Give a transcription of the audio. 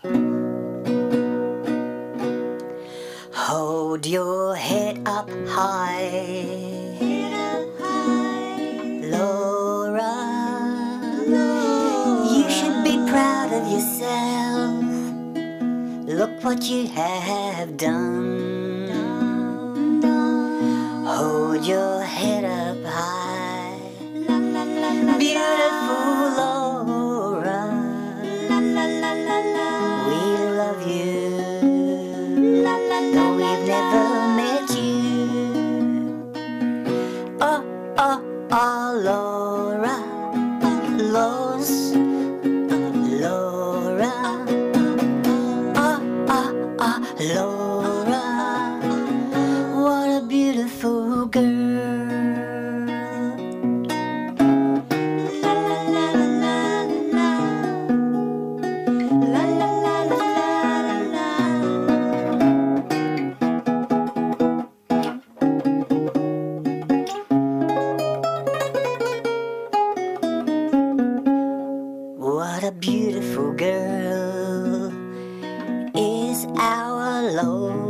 Hold your head up high, Laura. You should be proud of yourself. Look what you have done. Hold your head up high, beautiful Laura. We love you, though we've never met you. Oh, oh, oh, Laura, Laura, Laura, what a beautiful girl. La la la la la la la la la la. What a beautiful girl is our Laura.